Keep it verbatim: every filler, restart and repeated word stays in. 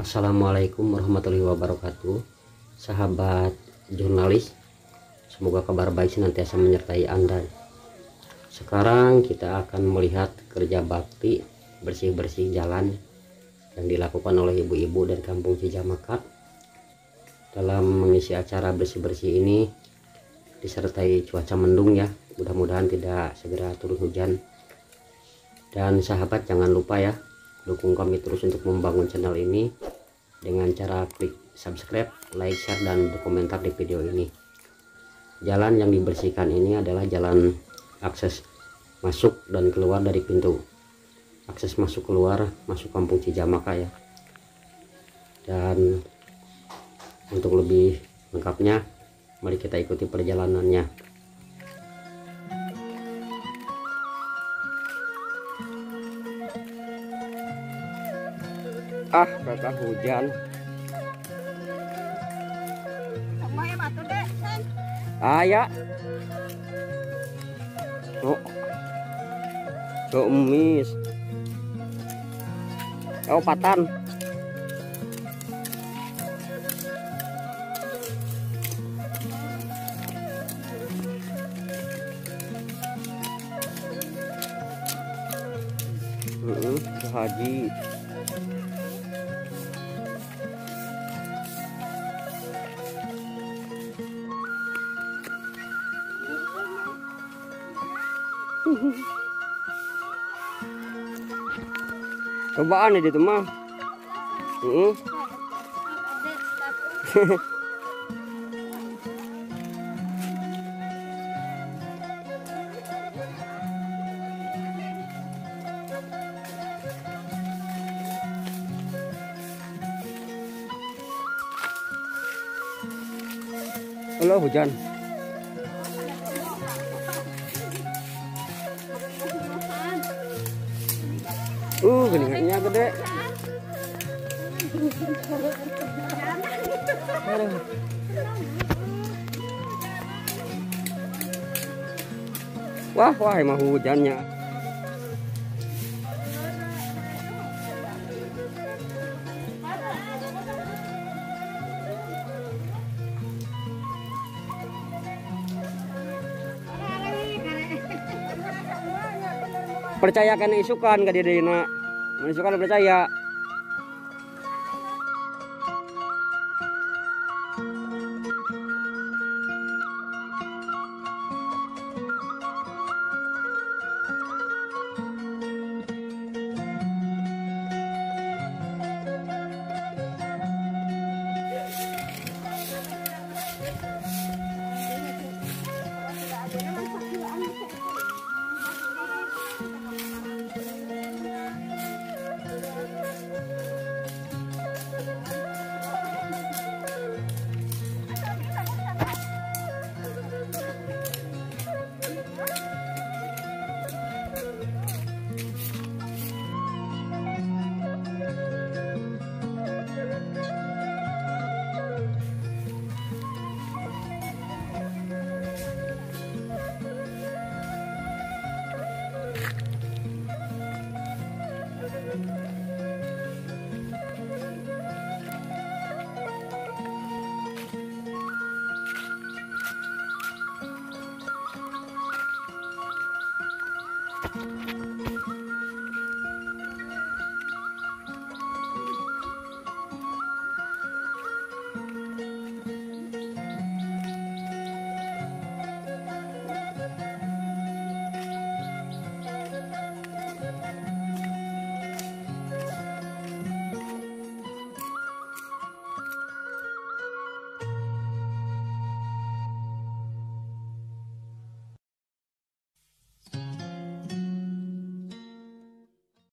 Assalamualaikum warahmatullahi wabarakatuh, sahabat jurnalis. Semoga kabar baik senantiasa menyertai Anda. Sekarang kita akan melihat kerja bakti bersih-bersih jalan yang dilakukan oleh ibu-ibu dari Kampung Cijamakat. Dalam mengisi acara bersih-bersih ini disertai cuaca mendung ya, mudah-mudahan tidak segera turun hujan. Dan sahabat, jangan lupa ya, dukung kami terus untuk membangun channel ini dengan cara klik subscribe, like, share, dan berkomentar di video ini. Jalan yang dibersihkan ini adalah jalan akses masuk dan keluar dari pintu akses masuk keluar masuk Kampung Cijamakat ya. Dan untuk lebih lengkapnya, mari kita ikuti perjalanannya. Ah, kata hujan. Ayah. Oh. Kemis. Oh, patan. Heeh, haji. Cobaan ya itu mah. Heeh. Halo, hujan. Uh, geningannya gede. Wah, wah, emang hujannya. Percayakan isukan ke diri nak, isukan percaya.